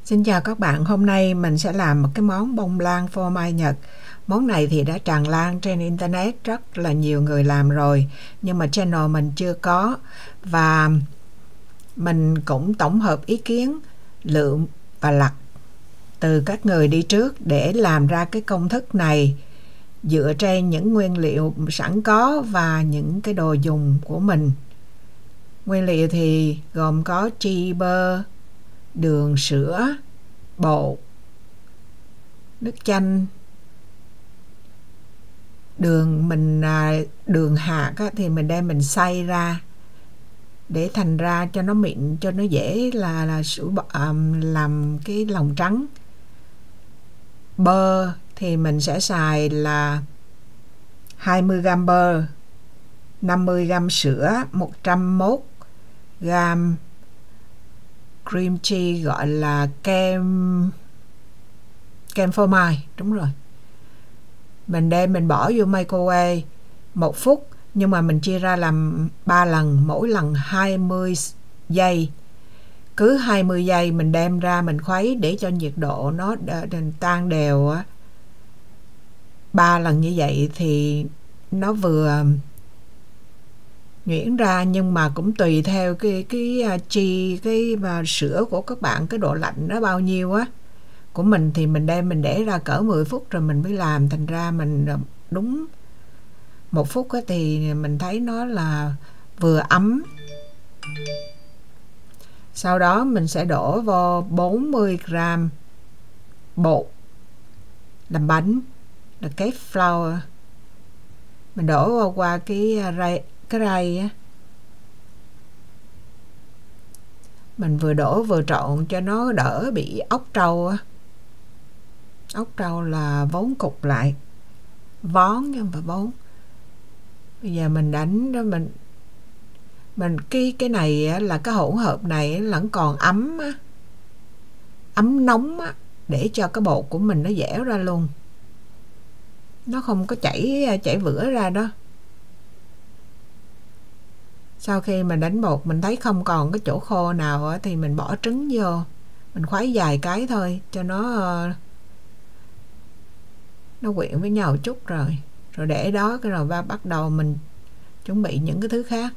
Xin chào các bạn, hôm nay mình sẽ làm một cái món bông lan phô mai Nhật. Món này thì đã tràn lan trên Internet, rất là nhiều người làm rồi, nhưng mà channel mình chưa có. Và mình cũng tổng hợp ý kiến, lượm và lặt từ các người đi trước để làm ra cái công thức này dựa trên những nguyên liệu sẵn có và những cái đồ dùng của mình. Nguyên liệu thì gồm có chi bơ, đường, sữa, bột, nước chanh, đường đường hạt thì mình đem mình xay ra để thành ra cho nó mịn, cho nó dễ là sữa làm cái lòng trắng. Bơ thì mình sẽ xài là 20g bơ, 50g sữa, 101g cream cheese, gọi là kem phô mai, đúng rồi. Mình đem mình bỏ vô microwave 1 phút, nhưng mà mình chia ra làm 3 lần, mỗi lần 20 giây. Cứ 20 giây mình đem ra mình khuấy để cho nhiệt độ nó tan đều. 3 lần như vậy thì nó vừa nhuyễn ra, nhưng mà cũng tùy theo cái sữa của các bạn, cái độ lạnh nó bao nhiêu á. Của mình thì mình đem mình để ra cỡ 10 phút rồi mình mới làm, thành ra mình đúng 1 phút thì mình thấy nó là vừa ấm. Sau đó mình sẽ đổ vô 40g bột làm bánh, là cake flour. Mình đổ qua cái rây á. Mình vừa đổ vừa trộn cho nó đỡ bị ốc trâu á. Ốc trâu là vón cục lại, vón chứ không phải vón. Bây giờ mình đánh đó, mình cái này là cái hỗn hợp này vẫn còn ấm á, ấm nóng á, để cho cái bột của mình nó dẻo ra luôn, nó không có chảy vữa ra đó. Sau khi mình đánh bột mình thấy không còn cái chỗ khô nào thì mình bỏ trứng vô, mình khuấy vài cái thôi cho nó quyện với nhau chút rồi để đó, cái rồi bắt đầu mình chuẩn bị những cái thứ khác.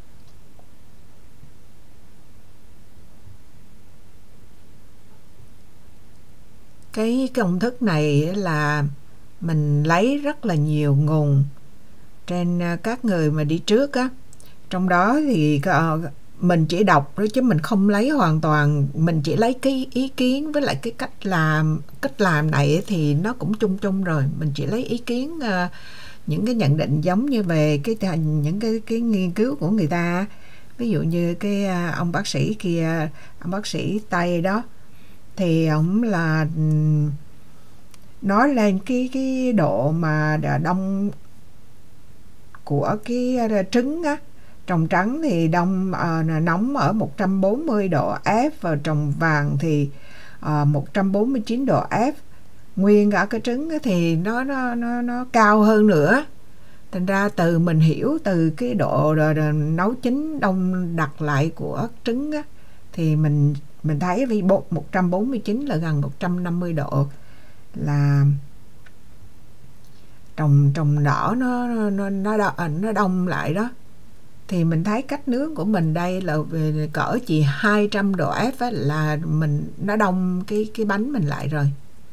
Cái công thức này là mình lấy rất là nhiều nguồn trên các người mà đi trước á. Trong đó thì mình chỉ đọc đó chứ mình không lấy hoàn toàn, mình chỉ lấy cái ý kiến với lại cái cách làm này thì nó cũng chung chung rồi. Mình chỉ lấy ý kiến, những cái nhận định giống như về những cái nghiên cứu của người ta. Ví dụ như cái ông bác sĩ kia, ông bác sĩ Tây đó, thì ông là nói lên cái độ mà đông của cái trứng á. Trồng trắng thì nóng ở 140 độ F, và trồng vàng thì 149 độ F. Nguyên cả cái trứng thì nó cao hơn nữa. Thành ra từ mình hiểu từ cái độ nấu chín đông đặc lại của trứng á, thì mình thấy 149 là gần 150 độ là trồng đỏ nó đông lại đó. Thì mình thấy cách nướng của mình đây là cỡ chỉ 200 độ F á, là nó đông cái bánh mình lại rồi.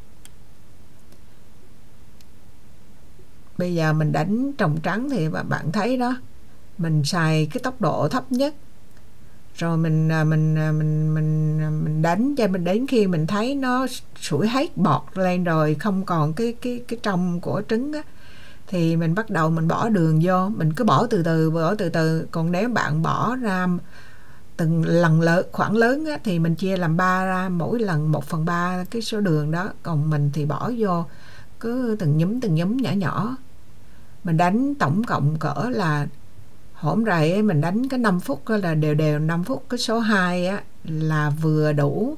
Bây giờ mình đánh trồng trắng thì bạn thấy đó, mình xài cái tốc độ thấp nhất, rồi mình đánh cho mình đến khi mình thấy nó sủi hết bọt lên rồi, không còn cái trong của trứng á, thì mình bắt đầu mình bỏ đường vô. Mình cứ bỏ từ từ. Còn nếu bạn bỏ ra từng lần khoảng lớn á, thì mình chia làm 3 ra, mỗi lần 1/3 cái số đường đó. Còn mình thì bỏ vô cứ từng nhúm nhỏ nhỏ. Mình đánh tổng cộng cỡ là hổm rày mình đánh cái 5 phút là đều 5 phút. Cái số 2 á là vừa đủ.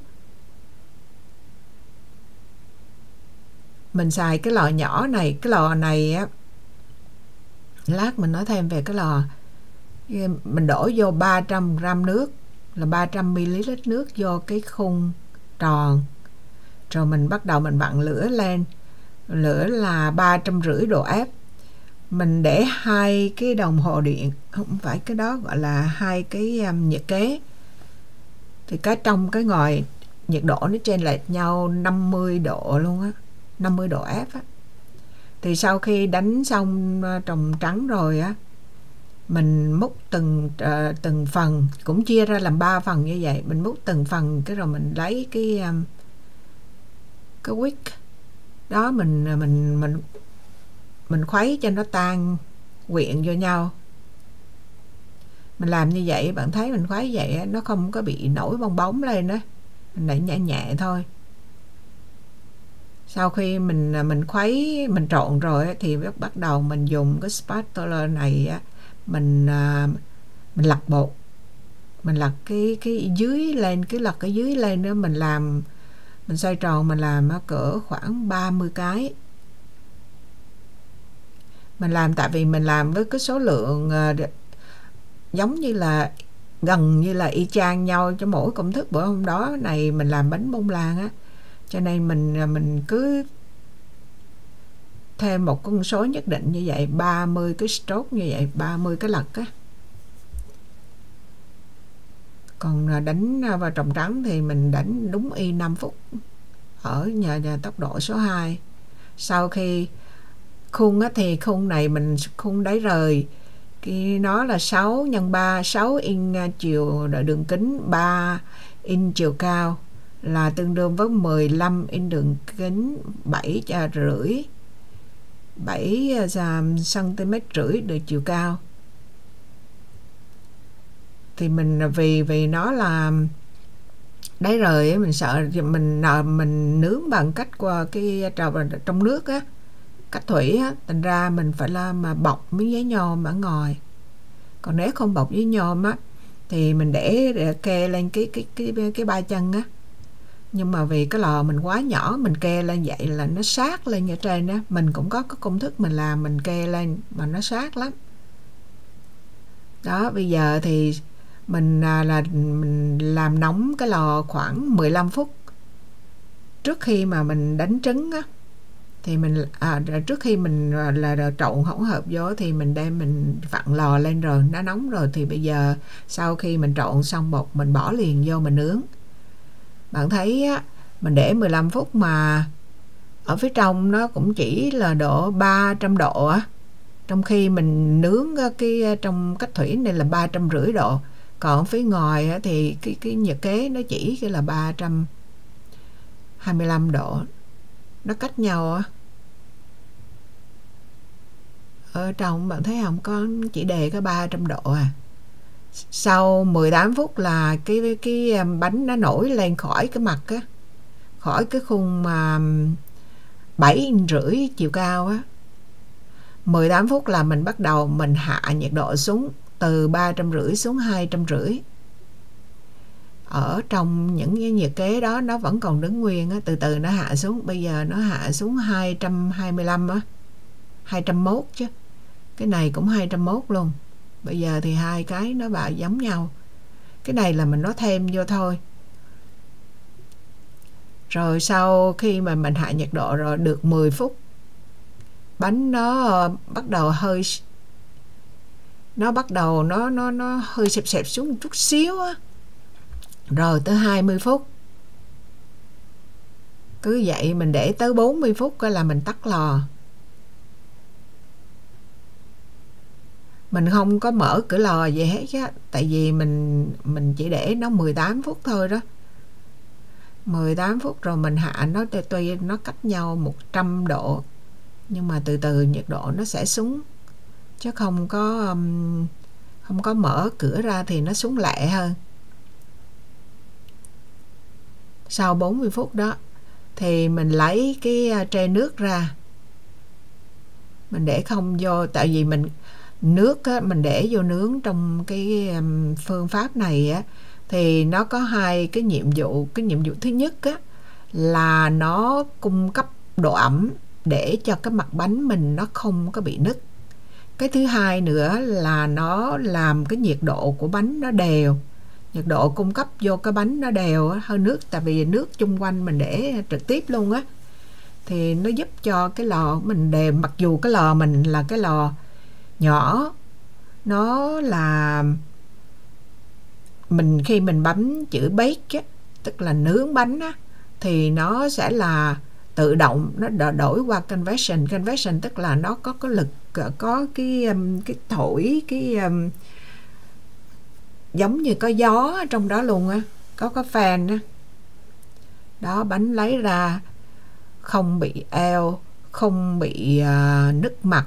Mình xài cái lò nhỏ này. Cái lò này á, lát mình nói thêm về cái lò. Mình đổ vô 300g nước, là 300ml nước vô cái khung tròn. Rồi mình bắt đầu mình vặn lửa lên. Lửa là 350 độ F. Mình để 2 cái đồng hồ điện, không phải cái đó, gọi là 2 cái nhiệt kế. Thì trong cái ngòi nhiệt độ nó chênh lệch nhau 50 độ luôn á, 50 độ F á. Thì sau khi đánh xong trồng trắng rồi á, mình múc từng phần, cũng chia ra làm 3 phần như vậy. Mình múc từng phần, cái rồi mình lấy cái wick đó, mình khuấy cho nó tan quyện vô nhau. Mình làm như vậy, bạn thấy mình khuấy vậy nó không có bị nổi bong bóng lên đó, mình đẩy nhẹ nhẹ thôi. Sau khi mình khuấy, mình trộn rồi thì bắt đầu mình dùng cái spatula này á, mình lật bột, mình lật cái dưới lên, lật cái dưới lên đó, mình xoay tròn, mình làm cỡ khoảng 30 cái. Mình làm tại vì mình làm với cái số lượng giống như là gần như là y chang nhau cho mỗi công thức. Bữa hôm đó này mình làm bánh bông lan á, cho nên mình cứ thêm một con số nhất định như vậy, 30 cái stroke như vậy, 30 cái lật á. Còn đánh vào trồng trắng thì mình đánh đúng y 5 phút ở nhà tốc độ số 2. Sau khi khung á, thì khung này mình khung đáy rời, nó là 6 x 3, 6 inch chiều đường kính, 3 inch chiều cao, là tương đương với 15 inch đường kính, 7,5 cm được chiều cao. Thì mình vì nó là đáy rời, mình sợ mình nướng bằng cách qua cái trong nước á, cách thủy á, thành ra mình phải mà bọc miếng giấy nhôm ở ngoài. Còn nếu không bọc giấy nhôm á thì mình để kê lên cái ba chân á. Nhưng mà vì cái lò mình quá nhỏ, mình kê lên vậy là nó sát lên ở trên á. Mình cũng có cái công thức mình làm, mình kê lên mà nó sát lắm. Đó, bây giờ thì mình làm nóng cái lò khoảng 15 phút trước khi mà mình đánh trứng á. Thì trước khi mình là trộn hỗn hợp vô thì mình đem mình vặn lò lên rồi, nó nóng rồi. Thì bây giờ sau khi mình trộn xong bột, mình bỏ liền vô mình nướng. Bạn thấy á, mình để 15 phút mà ở phía trong nó cũng chỉ là độ 300 độ á. Trong khi mình nướng trong cách thủy này là 350 độ. Còn phía ngoài á, thì cái nhiệt kế nó chỉ là 325 độ. Nó cách nhau á. Ở trong bạn thấy không, có chỉ đề có 300 độ à. Sau 18 phút là cái bánh nó nổi lên khỏi cái mặt á, khỏi cái khung mà 7,5 inch chiều cao á. 18 phút là mình bắt đầu mình hạ nhiệt độ xuống từ 350 xuống 250. Ở trong những cái nhiệt kế đó nó vẫn còn đứng nguyên á, từ từ nó hạ xuống. Bây giờ nó hạ xuống 225 á, 201 chứ. Cái này cũng 201 luôn. Bây giờ thì hai cái nó giống nhau. Cái này là mình nói thêm vô thôi. Rồi sau khi mà mình hạ nhiệt độ rồi được 10 phút, bánh nó bắt đầu hơi nó hơi xẹp xuống một chút xíu á. Rồi tới 20 phút. Cứ vậy mình để tới 40 phút coi là mình tắt lò. Mình không có mở cửa lò gì hết á, tại vì mình chỉ để nó 18 phút thôi đó. 18 phút rồi mình hạ nó, tuy nó cách nhau 100 độ, nhưng mà từ từ nhiệt độ nó sẽ xuống, chứ không có mở cửa ra thì nó xuống lẹ hơn. Sau 40 phút đó thì mình lấy cái tray nước ra, mình để không vô, tại vì nước á, mình để vô nướng trong cái phương pháp này á, thì nó có hai cái nhiệm vụ. Cái nhiệm vụ thứ nhất á, là nó cung cấp độ ẩm để cho cái mặt bánh mình nó không có bị nứt. Cái thứ hai nữa là nó làm cái nhiệt độ của bánh nó đều, nhiệt độ cung cấp vô cái bánh nó đều hơn nước, tại vì nước chung quanh mình để trực tiếp luôn á, thì nó giúp cho cái lò mình đều, mặc dù cái lò mình là cái lò nhỏ, nó là mình khi mình bấm chữ bake á, tức là nướng bánh á, thì nó sẽ là tự động nó đổi qua convection. Convection tức là nó có cái lực, có cái thổi, cái giống như có gió ở trong đó luôn á, có cái fan á. Đó, bánh lấy ra không bị eo, không bị nứt mặt,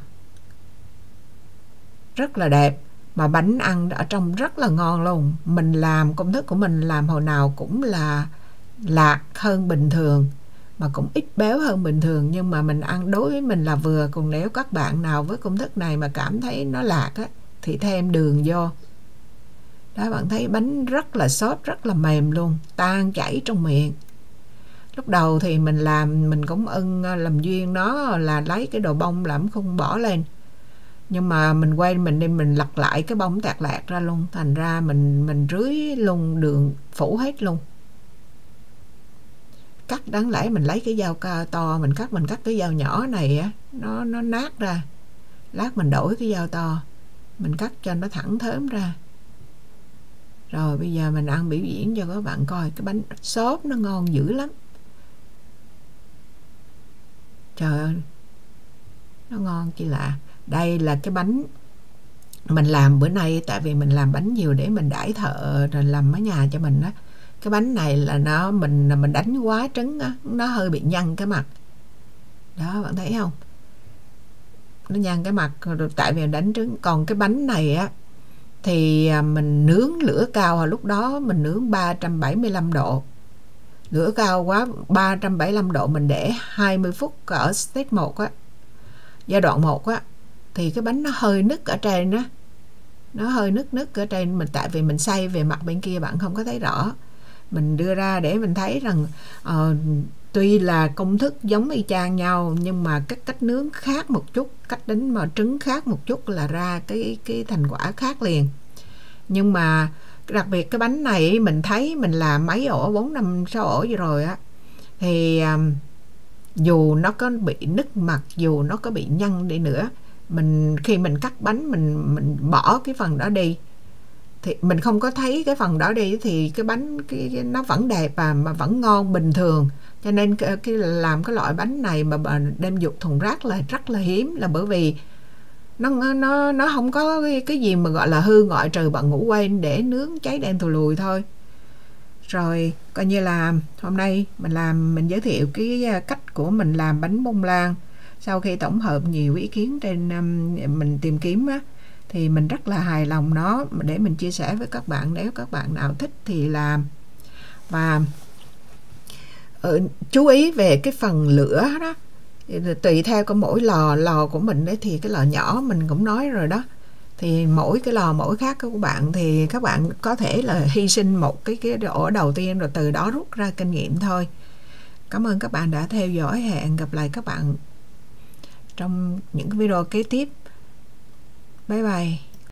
rất là đẹp, mà bánh ăn ở trong rất là ngon luôn. Mình làm, công thức của mình làm hồi nào cũng là lạc hơn bình thường, mà cũng ít béo hơn bình thường, nhưng mà mình ăn đối với mình là vừa. Còn nếu các bạn nào với công thức này mà cảm thấy nó lạc á, thì thêm đường vô. Đó, bạn thấy bánh rất là xốp, rất là mềm luôn, tan chảy trong miệng. Lúc đầu thì mình làm, mình cũng làm duyên nó là lấy cái đồ bông làm không bỏ lên, nhưng mà mình quên, mình đi mình lặt lại cái bông tạt lạc ra luôn, thành ra mình rưới luôn đường phủ hết luôn. Cắt, đáng lẽ mình lấy cái dao to mình cắt cái dao nhỏ này á, nó nát ra, lát mình đổi cái dao to mình cắt cho nó thẳng thớm ra. Rồi bây giờ mình ăn biểu diễn cho các bạn coi, cái bánh xốp nó ngon dữ lắm, trời ơi nó ngon chi lạ. Đây là cái bánh mình làm bữa nay, tại vì mình làm bánh nhiều để mình đãi thợ rồi làm ở nhà cho mình á. Cái bánh này là mình đánh quá trứng á, nó hơi bị nhăn cái mặt đó, bạn thấy không, nó nhăn cái mặt rồi, tại vì đánh trứng. Còn cái bánh này á thì mình nướng lửa cao, lúc đó mình nướng 375 độ, lửa cao quá, 375 độ mình để 20 phút ở stage 1 á, giai đoạn 1 á, thì cái bánh nó hơi nứt ở trên á, nó hơi nứt ở trên mình, tại vì mình xay về mặt bên kia bạn không có thấy rõ. Mình đưa ra để mình thấy rằng tuy là công thức giống y chang nhau, nhưng mà cái cách nướng khác một chút, cách đánh mà trứng khác một chút là ra cái thành quả khác liền. Nhưng mà đặc biệt cái bánh này mình thấy mình làm mấy ổ, 4, 5, 6 ổ gì rồi á, thì dù nó có bị nứt mặt, dù nó có bị nhăn đi nữa, khi mình cắt bánh mình bỏ cái phần đó đi, thì mình không có thấy cái phần đó đi, thì cái bánh nó vẫn đẹp mà vẫn ngon bình thường. Cho nên làm cái loại bánh này mà đem dục thùng rác là rất là hiếm, là bởi vì nó không có cái gì mà gọi là hư, ngoại trừ bạn ngủ quên để nướng cháy đen thùi lùi thôi. Rồi coi như là hôm nay mình giới thiệu cái cách của mình làm bánh bông lan. Sau khi tổng hợp nhiều ý kiến trên mình tìm kiếm á, thì mình rất là hài lòng nó, để mình chia sẻ với các bạn, nếu các bạn nào thích thì làm. Và chú ý về cái phần lửa đó, tùy theo cái mỗi lò của mình đấy, thì cái lò nhỏ mình cũng nói rồi đó, thì mỗi cái lò mỗi khác của bạn, thì các bạn có thể là hy sinh một cái ổ đầu tiên, rồi từ đó rút ra kinh nghiệm thôi. Cảm ơn các bạn đã theo dõi, hẹn gặp lại các bạn trong những video kế tiếp. Bye bye.